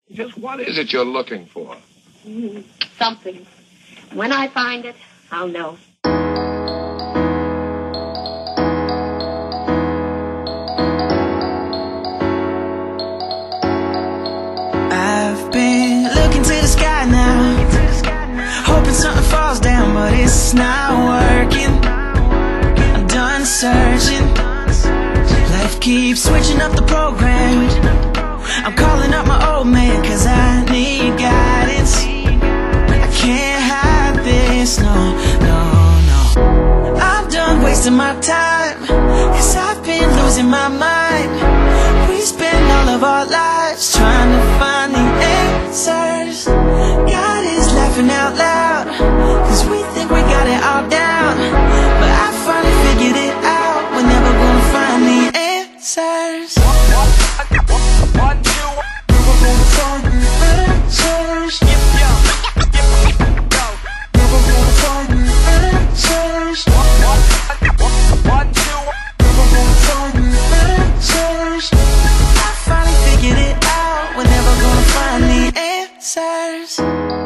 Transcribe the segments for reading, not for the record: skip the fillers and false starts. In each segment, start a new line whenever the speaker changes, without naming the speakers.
Just what is it you're looking for?
Something. When I find it, I'll know.
I've been looking to the sky now, hoping something falls down, but it's not working. I'm done searching. Life keeps switching up the program. I'm calling up my old man, cause I need guidance. I can't hide this, no, no, no. I'm done wasting my time, cause I've been losing my mind. We spend all of our lives trying to find the answers. God is laughing out loud, cause we think we got it all down. But I finally figured it out, we're never gonna find the answers. One, two, never gonna find the answers. Never gonna find the answers. One, two, never gonna find the answers. I finally figured it out, we're never gonna find the answers.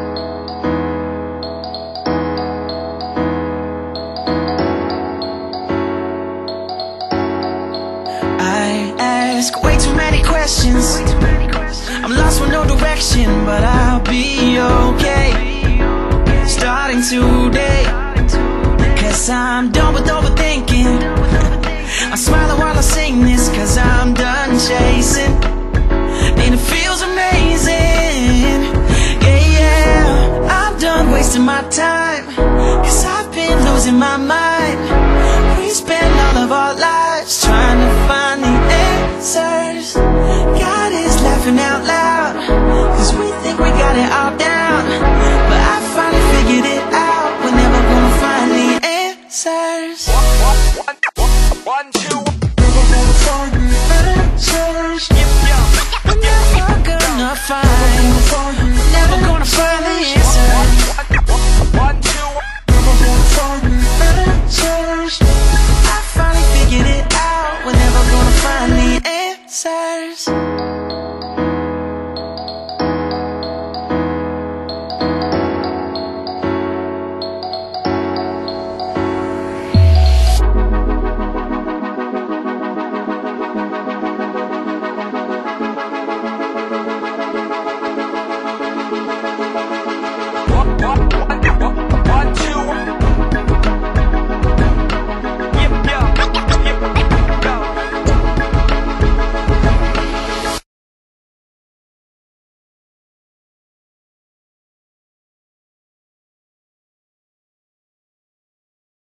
I ask way too many questions. I'm lost with no direction, but I'll be okay. Starting today, cause I'm done with overthinking. I'm smiling while I sing this, cause I'm done chasing. And it feels amazing. Yeah, yeah. I'm done wasting my time, cause I've been losing my mind. We spend all of our lives trying to find the answers. God is laughing out loud, cause we think we got it all down. But I finally figured it out, we're never gonna find the answers. One, two, never gonna find the answers. We're never gonna find